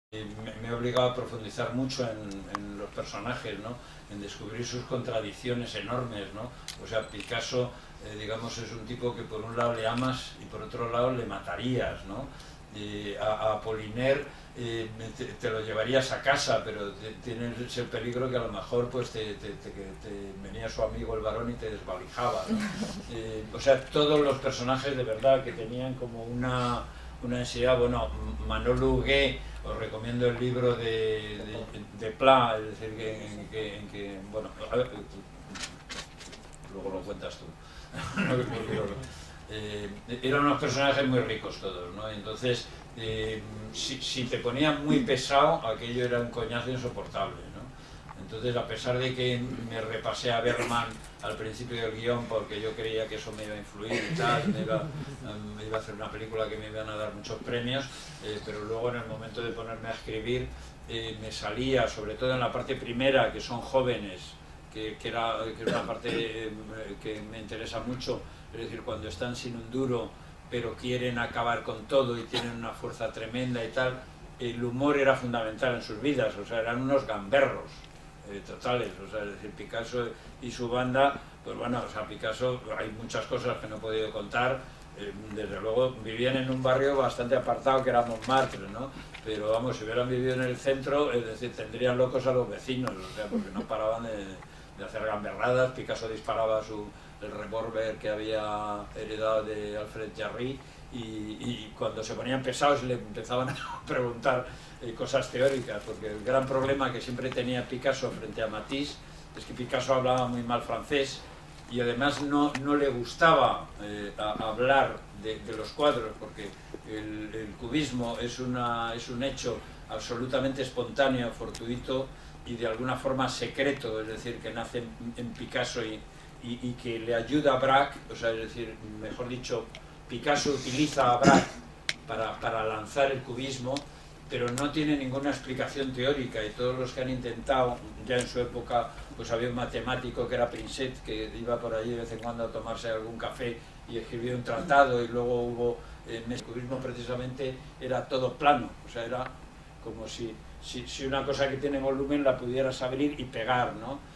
Me he obligado a profundizar mucho en los personajes, ¿no? En descubrir sus contradicciones enormes, ¿no? O sea, Picasso, digamos, es un tipo que por un lado le amas y por otro lado le matarías, ¿no? A Apollinaire te lo llevarías a casa, pero tienes ese peligro que a lo mejor pues te venía su amigo el varón y te desvalijaba, ¿no? O sea, todos los personajes de verdad que tenían como una ansiedad. Bueno, Manolo Huguet, os recomiendo el libro de Pla, es decir, bueno, a ver, luego lo cuentas tú. Eran unos personajes muy ricos todos, ¿no? Entonces, si te ponían muy pesado, aquello era un coñazo insoportable, ¿no? Entonces, a pesar de que me repasé a Bergman al principio del guión porque yo creía que eso me iba a influir y tal, me iba a hacer una película que me iban a dar muchos premios, pero luego en el momento de ponerme a escribir me salía, sobre todo en la parte primera, que son jóvenes, que es una parte que me interesa mucho, es decir, cuando están sin un duro pero quieren acabar con todo y tienen una fuerza tremenda y tal, el humor era fundamental en sus vidas, o sea, eran unos gamberros totales, o sea, es decir, Picasso y su banda, pues bueno, o sea, Picasso, hay muchas cosas que no he podido contar, desde luego vivían en un barrio bastante apartado que era Montmartre, ¿no? Pero vamos, si hubieran vivido en el centro, es decir, tendrían locos a los vecinos, o sea, porque no paraban de hacer gamberradas. Picasso disparaba el revólver que había heredado de Alfred Jarry y cuando se ponían pesados le empezaban a preguntar cosas teóricas, porque el gran problema que siempre tenía Picasso frente a Matisse es que Picasso hablaba muy mal francés y además no le gustaba hablar de los cuadros, porque el cubismo es un hecho absolutamente espontáneo, fortuito y de alguna forma secreto, es decir, que nace en Picasso y que le ayuda a Braque, o sea, es decir, mejor dicho, Picasso utiliza a Braque para lanzar el cubismo, pero no tiene ninguna explicación teórica, y todos los que han intentado, ya en su época, pues había un matemático que era Prinset, que iba por allí de vez en cuando a tomarse algún café y escribió un tratado, y luego hubo, el cubismo precisamente era todo plano, o sea, era como si una cosa que tiene volumen la pudieras abrir y pegar, ¿no?